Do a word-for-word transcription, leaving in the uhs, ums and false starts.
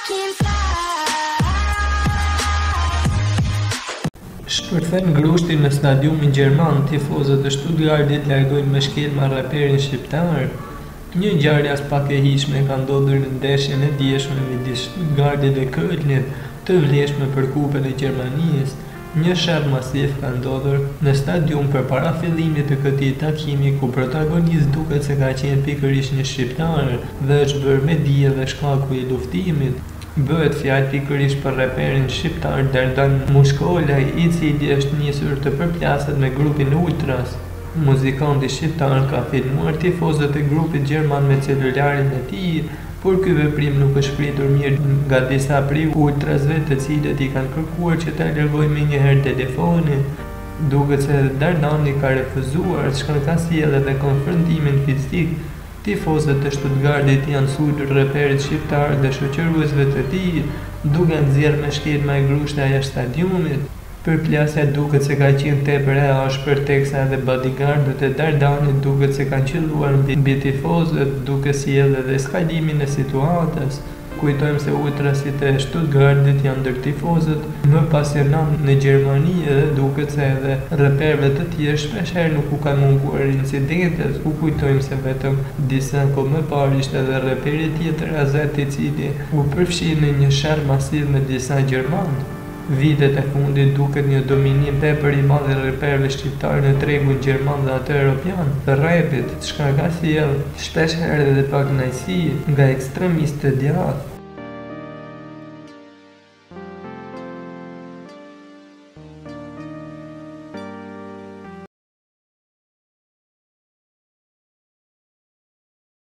Shpërthen grushtin në stadiumin gjerman, tifozët e Stuttgartit largojnë me shkelma raperin shqiptar. Një ngjarje as pak e hijshme ka ndodhur në ndeshjen e dieshme midis Stuttgartit dhe Kölnit, të vlefshme për Kupën e Gjermanisë. Një sherr masiv ka ndodhur në stadium përpara fillimit të këtij takimi, ku protagonist duket se ka qenë pikërisht një shqiptar dhe është bërë me dije dhe shkaku i luftimit. Bëhet fjalë pikërisht për raperin shqiptar Derdan Mushkolaj, i cili është nisur të përplaset me grupin Ultras. Muzikanti shqiptar ka filmuar tifozët e grupit gjerman me celularin e tij, por ky veprim nuk është pritur mirë nga disa prej ultrasve, të cilët i kanë kërkuar që ta largojë menjëherë telefonin. Duket se Dardani ka refuzuar, çka ka sjellë edhe konfrontimin fizik. Tifozët e Stuttgartit janë sulur raperit shqiptar dhe shoqëruesve të tij, duke nxjerrë me shkelma e grushta jashtë stadiumit. Përplasja duket se ka qenë tepër e ashpër, teksa edhe bodyguardët e Dardanit duket se kanë qelluar mbi tifozët, duke sjellë edhe eskalimin e situatës. Kujtojmë se ultrasit e Stuttgartit janë ndër tifozët më pasionant në Gjermani dhe duket se edhe raperëve të tjerë shpeshherë nuk u kanë munguar incidentet, ku kujtojmë se vetëm disa kohë më parë ishte edhe raperi tjetër Azat, i cili u përfshi në një sherr masiv me disa gjermanë. Vitet e fundit duket një dominim tepër i madh i raperëve shqiptar në tregun gjerman dhe atë europian të rapit, çka ka sjellë shpeshherë edhe pak kënaqësi nga ekstremistë të djathtë.